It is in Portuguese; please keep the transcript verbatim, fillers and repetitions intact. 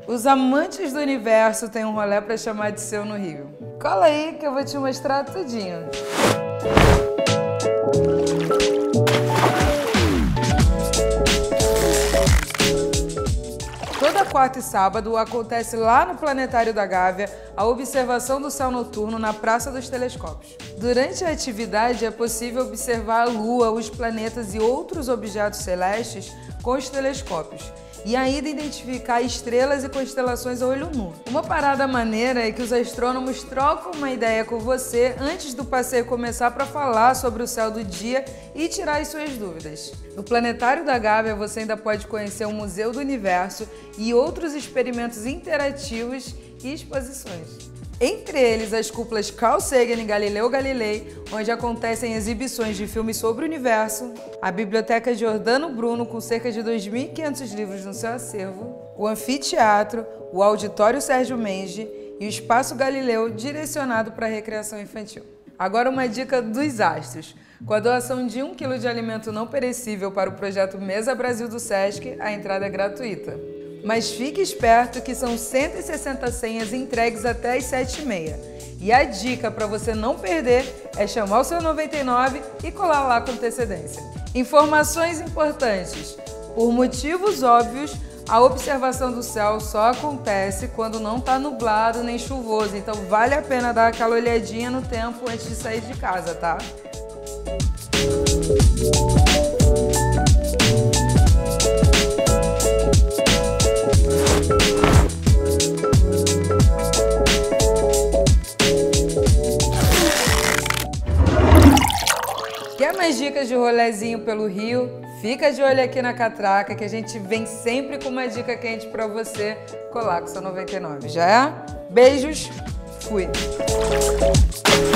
Os amantes do universo têm um rolê pra chamar de seu no Rio. Cola aí que eu vou te mostrar tudinho. Toda quarta e sábado acontece lá no Planetário da Gávea a observação do céu noturno na Praça dos Telescópios. Durante a atividade é possível observar a Lua, os planetas e outros objetos celestes com os telescópios e ainda identificar estrelas e constelações a olho nu. Uma parada maneira é que os astrônomos trocam uma ideia com você antes do passeio começar para falar sobre o céu do dia e tirar as suas dúvidas. No Planetário da Gávea você ainda pode conhecer o Museu do Universo e outros experimentos interativos e exposições. Entre eles, as cúpulas Carl Sagan e Galileu Galilei, onde acontecem exibições de filmes sobre o universo, a Biblioteca Giordano Bruno, com cerca de dois mil e quinhentos livros no seu acervo, o Anfiteatro, o Auditório Sérgio Mendes e o Espaço Galileu, direcionado para a recreação infantil. Agora uma dica dos astros. Com a doação de um quilo de alimento não perecível para o projeto Mesa Brasil do Sesc, a entrada é gratuita. Mas fique esperto que são cento e sessenta senhas entregues até as sete e meia. E a dica para você não perder é chamar o seu noventa e nove e colar lá com antecedência. Informações importantes. Por motivos óbvios, a observação do céu só acontece quando não está nublado nem chuvoso. Então vale a pena dar aquela olhadinha no tempo antes de sair de casa, tá? Quer mais dicas de rolezinho pelo Rio? Fica de olho aqui na Catraca que a gente vem sempre com uma dica quente pra você colar com seu noventa e nove, já é? Beijos, fui!